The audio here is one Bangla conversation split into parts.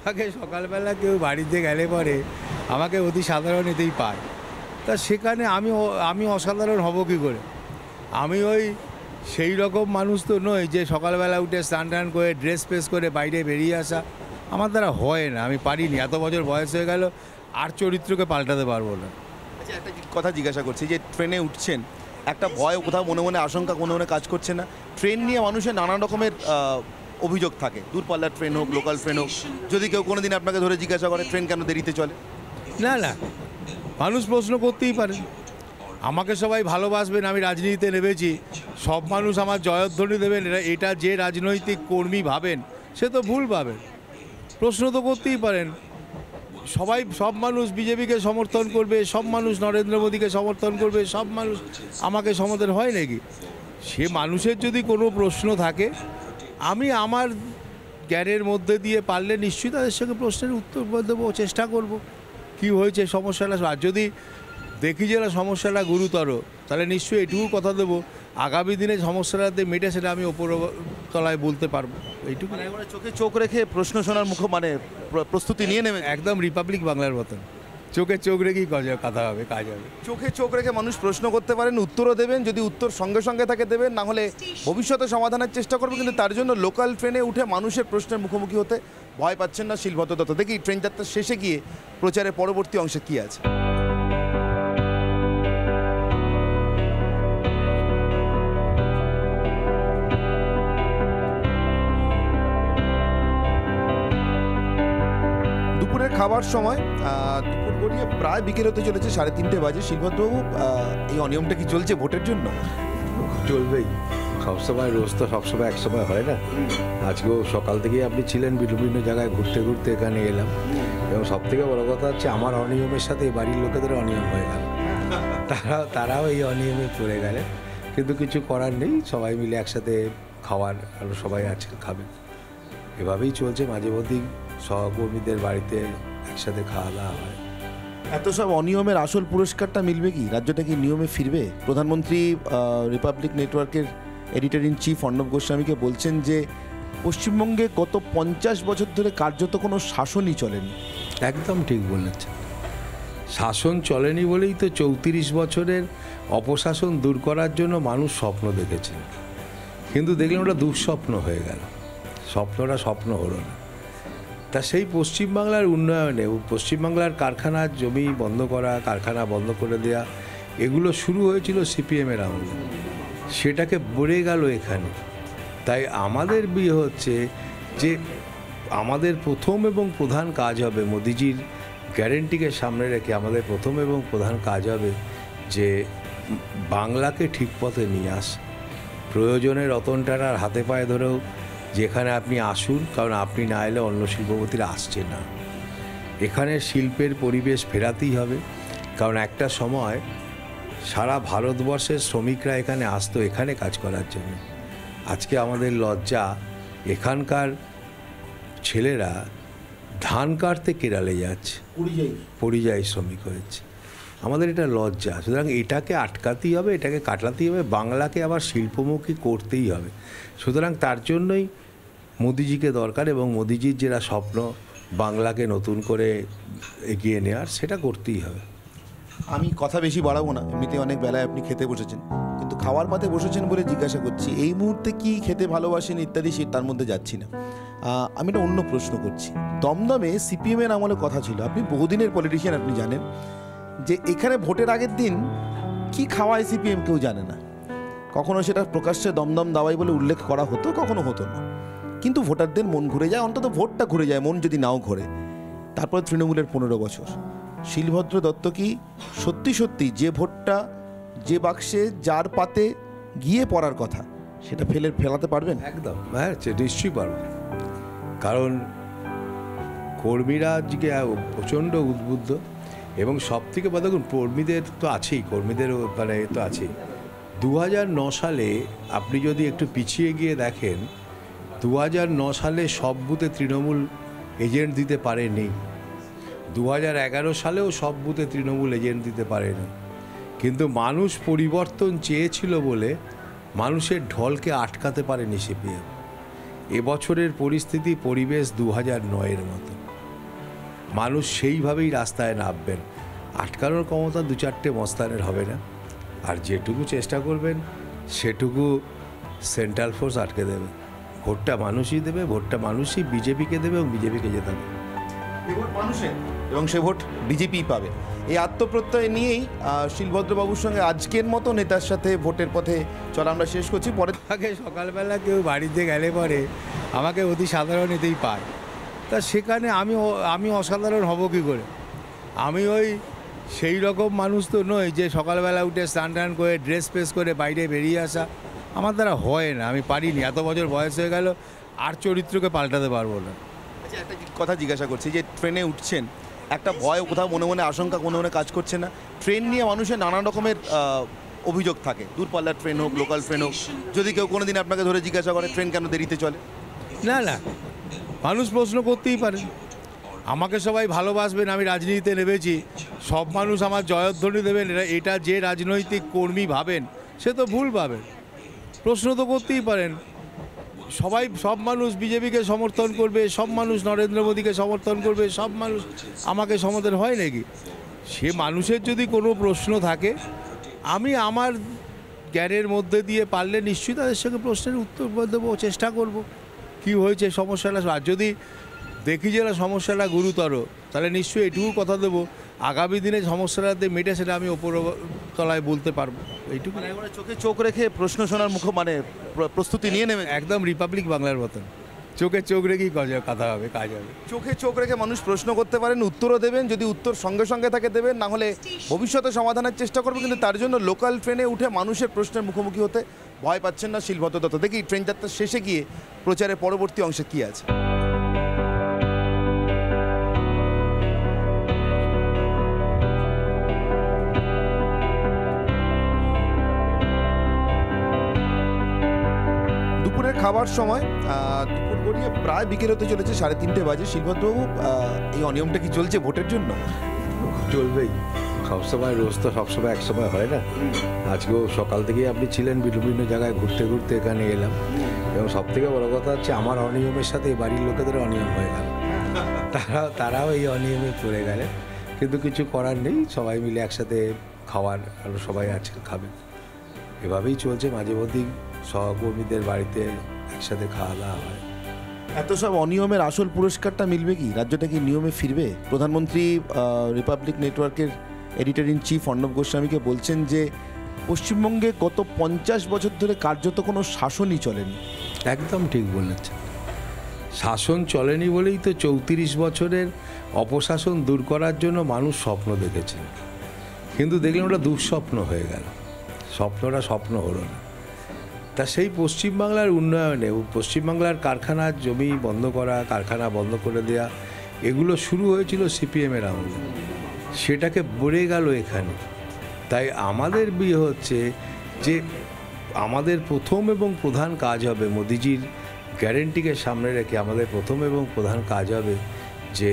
আমাকে সকালবেলা কেউ বাড়িতে গেলে পরে আমাকে অতি সাধারণ এতেই পায়। তা সেখানে আমি অসাধারণ হব কী করে? আমি ওই সেই রকম মানুষ তো নই যে সকালবেলা উঠে স্নান টান করে ড্রেস ফ্রেস করে বাইরে বেরিয়ে আসা। আমার দ্বারা হয় না, আমি পারিনি। এত বছর বয়স হয়ে গেল, আর চরিত্রকে পাল্টাতে পারবো না। আচ্ছা, একটা কথা জিজ্ঞাসা করছি, যে ট্রেনে উঠছেন, একটা ভয় কোথাও মনে মনে আশঙ্কা মনে মনে কাজ করছে না? ট্রেন নিয়ে মানুষের নানা রকমের অভিযোগ থাকে, দূরপাল্লার ট্রেন হোক, লোকাল ট্রেন হোক। যদি কেউ কোনো দিন আপনাকে ধরে জিজ্ঞাসা করে ট্রেন কেন দেরিতে চলে? না না, মানুষ প্রশ্ন করতেই পারে। আমাকে সবাই ভালোবাসবেন, আমি রাজনীতিতে নেমেছি, সব মানুষ আমার জয়ধ্বনি দেবেন, এটা যে রাজনৈতিক কর্মী ভাবেন সে তো ভুল ভাবেন। প্রশ্ন তো করতেই পারেন। সব মানুষ বিজেপিকে সমর্থন করবে, সব মানুষ নরেন্দ্র মোদীকে সমর্থন করবে, সব মানুষ আমাকে সমর্থন হয় নাকি? সে মানুষের যদি কোনো প্রশ্ন থাকে, আমি আমার জ্ঞানের মধ্যে দিয়ে পারলে নিশ্চয়ই তাদের সঙ্গে প্রশ্নের উত্তর দেবো, চেষ্টা করব কি হয়েছে সমস্যাটা। আর যদি দেখি যে না সমস্যাটা গুরুতর, তাহলে নিশ্চয়ই এটুকু কথা দেবো, আগামী দিনে সমস্যাটাতে মেটে সেটা আমি ওপর তলায় বলতে পারবো। এইটুকু চোখে চোখ রেখে প্রশ্ন শোনার প্রস্তুতি নিয়ে নেবে একদম রিপাবলিক বাংলার মতন। চোখে চোখ রেখেই কাজ হবে। চোখে চোখ রেখে মানুষ প্রশ্ন করতে পারেন, উত্তরও দেবেন। যদি উত্তর সঙ্গে সঙ্গে থাকে দেবেন, না হলে ভবিষ্যতে সমাধানের চেষ্টা করবে। কিন্তু তার জন্য লোকাল ট্রেনে উঠে মানুষের প্রশ্নের মুখোমুখি হতে ভয় পাচ্ছেন না শিলভদ্র দত্ত। দেখি ট্রেন যাত্রার শেষে গিয়ে প্রচারের পরবর্তী অংশে কী আছে। দুপুরের খাবার সময়, দুপুর গড়িয়ে প্রায় বিকেল হতে চলেছে, 3:30 বাজে। শিলভদ্রবাবু, এই অনিয়মটা কি চলছে ভোটের জন্য? চলবেই সবসময়, রোজ তো সবসময় একসময় হয় না। আজকেও সকাল থেকেই আপনি ছিলেন, বিভিন্ন জায়গায় ঘুরতে ঘুরতে এখানে এলাম। এবং সব থেকে বড় কথা হচ্ছে আমার অনিয়মের সাথে বাড়ির লোকেদের অনিয়ম হয়ে গেল। তারাও এই অনিয়মে পড়ে গেলেন, কিন্তু কিছু করার নেই। সবাই মিলে একসাথে খাওয়ার, আরও সবাই আজকে খাবে, এভাবেই চলছে। মাঝে মধ্যেই সহকর্মীদের বাড়িতে একসাথে খাওয়া দাওয়া হয়। এত সব অনিয়মের আসল পুরস্কারটা মিলবে কি? রাজ্যটা কি নিয়মে ফিরবে? প্রধানমন্ত্রী রিপাবলিক নেটওয়ার্কের এডিটর ইন চিফ অর্ণব গোস্বামীকে বলছেন যে পশ্চিমবঙ্গে গত 50 বছর ধরে কার্যত কোনো শাসনই চলেনি। একদম ঠিক বলেছেন, শাসন চলেনি বলেই তো 34 বছরের অপশাসন দূর করার জন্য মানুষ স্বপ্ন দেখেছেন, কিন্তু দেখলেন ওটা দুঃস্বপ্ন হয়ে গেল। স্বপ্নটা স্বপ্ন হলো না। তা সেই পশ্চিমবাংলার উন্নয়নে, পশ্চিমবাংলার কারখানার জমি বন্ধ করা, কারখানা বন্ধ করে দেওয়া, এগুলো শুরু হয়েছিল সিপিএমের আমলে, সেটাকে বলে গেল এখানে। তাই আমাদের বিয়ে হচ্ছে যে আমাদের প্রথম এবং প্রধান কাজ হবে, মোদিজির গ্যারেন্টিকে সামনে রেখে আমাদের প্রথম এবং প্রধান কাজ হবে যে বাংলাকে ঠিক পথে নিয়ে আস। প্রয়োজনে রতন টাটার হাতে পায়ে ধরেও যেখানে আপনি আসুন, কারণ আপনি না এলে অন্য শিল্পপতিরা আসছে না। এখানে শিল্পের পরিবেশ ফেরাতেই হবে, কারণ একটা সময় সারা ভারতবর্ষের শ্রমিকরা এখানে আসতো এখানে কাজ করার জন্য। আজকে আমাদের লজ্জা, এখানকার ছেলেরা ধান কাটতে কেরালে যাচ্ছে, পরিযায়ী শ্রমিক হয়েছে। আমাদের এটা লজ্জা। সুতরাং এটাকে আটকাতেই হবে, এটাকে কাটাতেই হবে, বাংলাকে আবার শিল্পমুখী করতেই হবে। সুতরাং তার জন্যই মোদিজিকে দরকার, এবং মোদিজির যেটা স্বপ্ন বাংলাকে নতুন করে এগিয়ে নেওয়ার, সেটা করতেই হবে। আমি কথা বেশি বাড়াবো না, এমনিতে অনেক বেলায় আপনি খেতে বসেছেন, কিন্তু খাওয়ার পাতে বসেছেন বলে জিজ্ঞাসা করছি, এই মুহূর্তে কি খেতে ভালোবাসেন ইত্যাদি, তার মধ্যে যাচ্ছি না। আমি একটা অন্য প্রশ্ন করছি। দমদমে সিপিএমের আমলে কথা ছিল, আপনি বহুদিনের পলিটিশিয়ান, আপনি জানেন যে এখানে ভোটের আগের দিন কি খাওয়ায় সিপিএম কেউ জানে না। কখনো সেটা প্রকাশ্যে দমদম দাওয়াই বলে উল্লেখ করা হতো, কখনো হতো না। কিন্তু ভোটারদের মন ঘুরে যায়, অন্তত ভোটটা ঘুরে যায়, মন যদি নাও ঘোরে। তারপরে তৃণমূলের 15 বছর। শিলভদ্র দত্ত কি সত্যি সত্যি যে ভোটটা, যে বাক্সে যার পাতে গিয়ে পড়ার কথা, সেটা ফেলাতে পারবেন? একদম, হ্যাঁ, নিশ্চয়ই পারবেন। কারণ কর্মীরা আজকে প্রচণ্ড উদ্বুদ্ধ, এবং সব থেকে বড় দেখুন কর্মীদের তো আছেই, কর্মীদের মানে তো আছেই। 2009 সালে আপনি যদি একটু পিছিয়ে গিয়ে দেখেন, 2009 সালে সব বুথে তৃণমূল এজেন্ট দিতে পারেনি। 2011 সালেও সব বুথে তৃণমূল এজেন্ট দিতে পারেনি। কিন্তু মানুষ পরিবর্তন চেয়েছিল বলে মানুষের ঢলকে আটকাতে পারেনি সিপিএম। এবছরের পরিস্থিতি, পরিবেশ 2009-এর মতো। মানুষ সেইভাবেই রাস্তায় নামবেন। আটকানোর ক্ষমতা দু চারটে মস্তানের হবে না, আর যেটুকু চেষ্টা করবেন সেটুকু সেন্ট্রাল ফোর্স আটকে দেবে। ভোটটা মানুষই দেবে, ভোটটা মানুষই বিজেপিকে দেবে এবং বিজেপিকে জেতাবে। এই ভোট মানুষের এবং সে ভোট বিজেপি পাবে, এই আত্মপ্রত্যয় নিয়েই শিলভদ্রবাবুর সঙ্গে আজকের মতো নেতার সাথে ভোটের পথে চলা আমরা শেষ করছি। পরে আগে সকালবেলা কেউ বাড়িতে গেলে পরে আমাকে অতি সাধারণ এতেই পায়, তা সেখানে আমি অসাধারণ হব কী করে? আমি ওই সেই রকম মানুষ তো নই যে সকালবেলা উঠে স্নান টান করে ড্রেস ফ্রেস করে বাইরে বেরিয়ে আসা। আমার দ্বারা হয় না, আমি পারিনি। এত বছর বয়স হয়ে গেল, আর চরিত্রকে পাল্টাতে পারবো না। আচ্ছা, একটা কথা জিজ্ঞাসা করছি, যে ট্রেনে উঠছেন, একটা ভয় কোথাও মনে মনে আশঙ্কা মনে মনে কাজ করছে না? ট্রেন নিয়ে মানুষের নানা রকমের অভিযোগ থাকে, দূরপাল্লার ট্রেন হোক, লোকাল ট্রেন হোক, যদি কেউ কোনো দিন আপনাকে ধরে জিজ্ঞাসা করে ট্রেন কেন দেরিতে চলে? না না, মানুষ প্রশ্ন করতেই পারে। আমাকে সবাই ভালোবাসবেন, আমি রাজনীতিতে নেমেছি, সব মানুষ আমার জয়ধ্বনি দেবেন, এটা যে রাজনৈতিক কর্মী ভাবেন সে তো ভুল ভাবেন। প্রশ্ন তো করতেই পারেন। সব মানুষ বিজেপিকে সমর্থন করবে, সব মানুষ নরেন্দ্র মোদীকে সমর্থন করবে, সব মানুষ আমাকে সমর্থন হয় নাকি? সে মানুষের যদি কোনো প্রশ্ন থাকে, আমি আমার জ্ঞানের মধ্যে দিয়ে পারলে নিশ্চয়ই তাদের সঙ্গে প্রশ্নের উত্তর দেবো, চেষ্টা করব কি হয়েছে সমস্যাটা। আর যদি দেখি যে না সমস্যাটা গুরুতর, তাহলে নিশ্চয়ই এটুকু কথা দেবো, আগামী দিনে সমস্যাটাতে মেটে সেটা আমি ওপর তলায় বলতে পারবো। এইটুকু চোখে চোখ রেখে প্রশ্ন শোনার প্রস্তুতি নিয়ে নেবে একদম রিপাবলিক বাংলার মতন, চোখে চোখ রেখেই কথা হবে, কাজ হবে। চোখে চোখ রেখে মানুষ প্রশ্ন করতে পারেন, উত্তরও দেবেন, যদি উত্তর সঙ্গে সঙ্গে থাকে দেবেন, না হলে ভবিষ্যতে সমাধানের চেষ্টা করবো। কিন্তু তার জন্য লোকাল ট্রেনে উঠে মানুষের প্রশ্নের মুখোমুখি হতে ভয় পাচ্ছেন না শিলভদ্র দত্ত। দেখি ট্রেন যাত্রার শেষে গিয়ে প্রচারের পরবর্তী অংশে কী আছে। দুপুরের খাবার সময়, দুপুর গড়িয়ে প্রায় বিকেল হতে চলেছে, 3:30 বাজে। শিলভদ্রবাবু, এই অনিয়মটা কি চলছে ভোটের জন্য? চলবেই, সবসময় রোজ তো সবসময় একসময় হয় না। আজকেও সকাল থেকেই আপনি ছিলেন, বিভিন্ন জায়গায় ঘুরতে ঘুরতে এখানে এলাম, এবং সব থেকে বড় কথা হচ্ছে আমার অনিয়মের সাথে বাড়ির লোকেদের অনিয়ম হয়ে গেল, তারাও এই অনিয়মে পড়ে গেলেন। কিন্তু কিছু করার নেই, সবাই মিলে একসাথে খাওয়ার, আরও সবাই আজকে খাবে, এভাবেই চলছে। মাঝে মধ্যেই সহকর্মীদের বাড়িতে একসাথে খাওয়া দাওয়া হয়। এত সব অনিয়মের আসল পুরস্কারটা মিলবে কি? রাজ্যটা কি নিয়মে ফিরবে? প্রধানমন্ত্রী রিপাবলিক নেটওয়ার্কের এডিটর ইন চিফ অর্ণব গোস্বামীকে বলছেন যে পশ্চিমবঙ্গে গত 50 বছর ধরে কার্যত কোনো শাসনই চলেনি। একদম ঠিক বলেছেন, শাসন চলেনি বলেই তো 34 বছরের অপশাসন দূর করার জন্য মানুষ স্বপ্ন দেখেছেন, কিন্তু দেখলেন ওটা দুঃস্বপ্ন হয়ে গেল, স্বপ্নটা স্বপ্ন হলো না। তা সেই পশ্চিমবাংলার উন্নয়নে, পশ্চিমবাংলার কারখানার জমি বন্ধ করা, কারখানা বন্ধ করে দেওয়া, এগুলো শুরু হয়েছিল সিপিএমের আমলে, সেটাকে বড়ে গেল এখানে। তাই আমাদের বিয়ে হচ্ছে যে আমাদের প্রথম এবং প্রধান কাজ হবে, মোদিজির গ্যারেন্টিকে সামনে রেখে আমাদের প্রথম এবং প্রধান কাজ হবে যে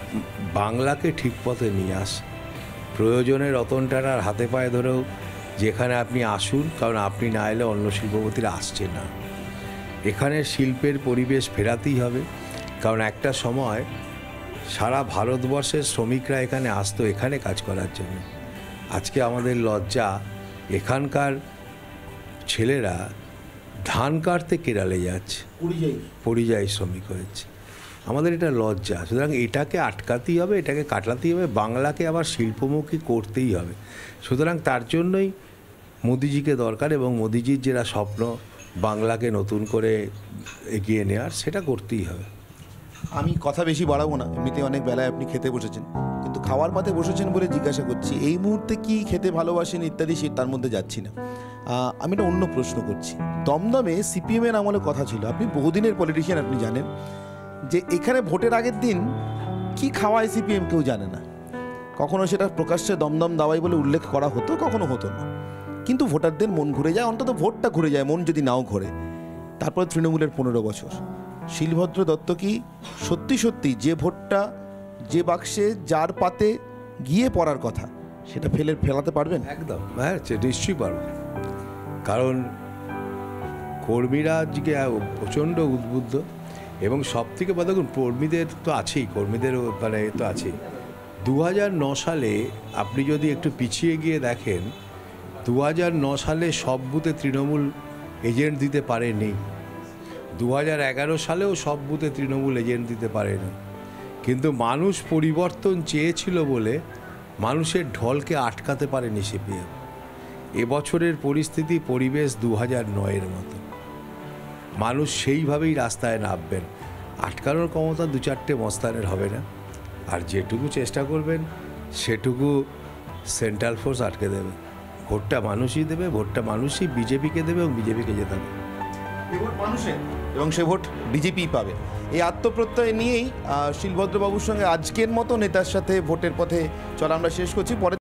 বাংলাকে ঠিক পথে নিয়ে আসা। প্রয়োজনে রতন টাটার হাতে পায়ে ধরেও যেখানে আপনি আসুন, কারণ আপনি না এলে অন্য শিল্পপতিরা আসছে না। এখানে শিল্পের পরিবেশ ফেরাতেই হবে, কারণ একটা সময় সারা ভারতবর্ষের শ্রমিকরা এখানে আসতো এখানে কাজ করার জন্য। আজকে আমাদের লজ্জা, এখানকার ছেলেরা ধান কাটতে কেরালে যাচ্ছে, পরিযায়ী শ্রমিক হয়েছে। আমাদের এটা লজ্জা। সুতরাং এটাকে আটকাতেই হবে, এটাকে কাটাতেই হবে, বাংলাকে আবার শিল্পমুখী করতেই হবে। সুতরাং তার জন্যই মোদিজিকে দরকার, এবং মোদিজির যেটা স্বপ্ন বাংলাকে নতুন করে এগিয়ে নেওয়ার, সেটা করতেই হবে। আমি কথা বেশি বাড়াবো না, এমনিতে অনেক বেলায় আপনি খেতে বসেছেন, কিন্তু খাওয়ার পাতে বসেছেন বলে জিজ্ঞাসা করছি, এই মুহূর্তে কি খেতে ভালোবাসেন ইত্যাদি, তার মধ্যে যাচ্ছি না। আমি একটা অন্য প্রশ্ন করছি। দমদমে সিপিএমের আমলে কথা ছিল, আপনি বহুদিনের পলিটিশিয়ান, আপনি জানেন যে এখানে ভোটের আগের দিন কি খাওয়ায় সিপিএম কেউ জানে না। কখনো সেটা প্রকাশ্যে দমদম দাওয়াই বলে উল্লেখ করা হতো, কখনো হতো না, কিন্তু ভোটারদের মন ঘুরে যায়, অন্তত ভোটটা ঘুরে যায়, মন যদি নাও ঘোরে। তারপর তৃণমূলের 15 বছর। শিলভদ্র দত্ত কি সত্যি সত্যি যে ভোটটা যে বাক্সে যার পাতে গিয়ে পড়ার কথা সেটা ফেলাতে পারবেন? একদম, হ্যাঁ, নিশ্চয়ই পারব। কারণ কর্মীরা আজকে প্রচণ্ড উদ্বুদ্ধ, এবং সব থেকে বড় দেখুন কর্মীদের তো আছেই, কর্মীদেরও মানে তো আছেই। 2009 সালে আপনি যদি একটু পিছিয়ে গিয়ে দেখেন, 2009 সালে সব বুথে তৃণমূল এজেন্ট দিতে পারেনি। 2011 সালেও সব বুথে তৃণমূল এজেন্ট দিতে পারেনি। কিন্তু মানুষ পরিবর্তন চেয়েছিল বলে মানুষের ঢলকে আটকাতে পারেনি সিপিএম। এবছরের পরিস্থিতি পরিবেশ 2009-এর মতো, মানুষ সেইভাবেই রাস্তায় নামবেন। আটকানোর ক্ষমতা 2-4টে মস্তানের হবে না, আর যেটুকু চেষ্টা করবেন সেটুকু সেন্ট্রাল ফোর্স আটকে দেবে। ভোটটা মানুষই দেবে, ভোটটা মানুষই বিজেপিকে দেবে এবং বিজেপিকে জেতাবে। এই ভোট মানুষের এবং সে ভোট বিজেপি পাবে, এই আত্মপ্রত্যয় নিয়েই শিলভদ্রবাবুর সঙ্গে আজকের মতো নেতার সাথে ভোটের পথে চলা আমরা শেষ করছি। পরের